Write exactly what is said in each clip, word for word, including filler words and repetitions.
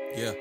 Yeah.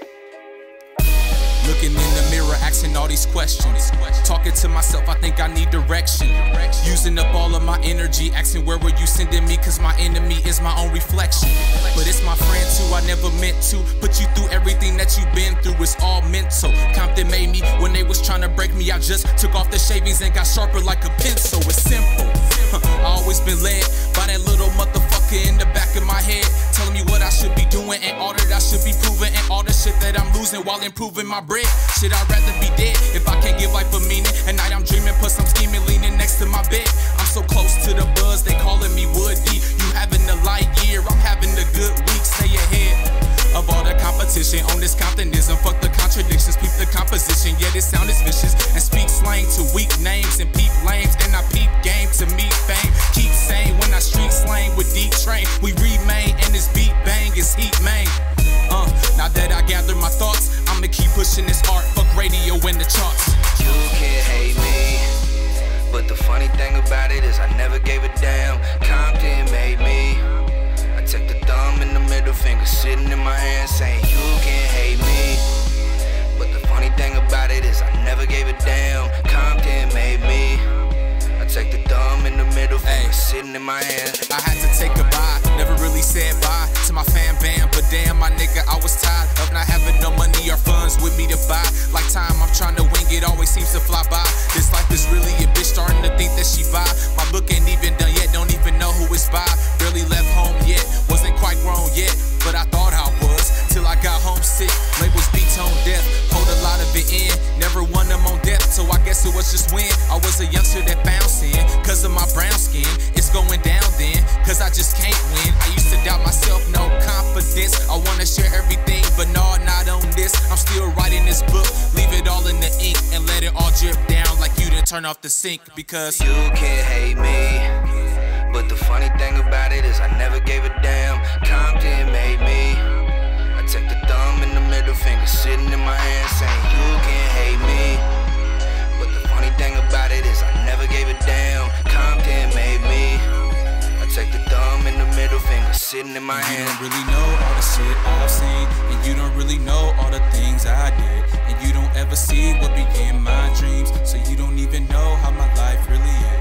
Looking in the mirror, asking all these questions. Talking to myself, I think I need direction. Using up all of my energy, asking where were you sending me, cause my enemy is my own reflection. But it's my friend too, I never meant to put you through everything that you've been through. It's all mental. Compton made me when they was trying to break me. I just took off the shavings and got sharper like a pencil. It's simple. I always been led by that little motherfucker in the back of my head, telling me what I should be doing and all that I should be proving, and all the shit that I'm losing while improving my bread. Shit, I'd rather be dead if I can't give life a meaning. At night I'm dreaming, plus I'm scheming, leaning next to my bed. I'm so close to the buzz, they calling me Woody. You having a light year, I'm having a good week. Stay ahead of all the competition on this Comptonism. Fuck the contradictions, peep the composition. Yeah, this sound is vicious and speak slang to weak names and peep lames. And I peep game to meet fame. Keep sane when I street slang with deep train. We remain and this beat bang is heat main. Uh, now that I gather my thoughts, I'ma keep pushing this art. Fuck radio and the charts. You can't hate me, but the funny thing about it is I never gave a damn. Compton made me. I take the thumb and the middle finger sitting in my hand saying you can't hate me. But the funny thing about it is I never gave a damn. Compton made me. I take the thumb and the middle finger Ay. sitting in my hand. I had to take a bye, never really said bye to my fan band, but damn my nigga, I was tired of not having no money or funds with me to buy. Like time I'm trying to wing it, always seems to fly by. This life is really a bitch, starting to think that she by. My book ain't even done yet, don't even know who it's by. Barely left home yet, wasn't quite grown yet, but I thought I was, till I got homesick. Labels be tone deaf, hold a lot of it in, never won them on depth, so I guess it was just when I was a youngster that bounced in. Cause of my brown skin, it's going down then, cause I just can't win. I used to doubt myself, no confidence. I wanna share everything, but no, not on this. I'm still writing this book, leave it all in the ink and let it all drip down like you didn't turn off the sink. Because you can't hate me, but the funny thing about it is I never gave a damn. Compton made me. I take the thumb and the middle finger sitting in my hand saying you can't hate me. But the funny thing about it is I never gave a damn. Compton made me. I take the thumb and the middle finger sitting in my you hand. You don't really know all the shit I've seen, and you don't really know all the things I did, and you don't ever see what began my dreams, so you don't even know how my life really is.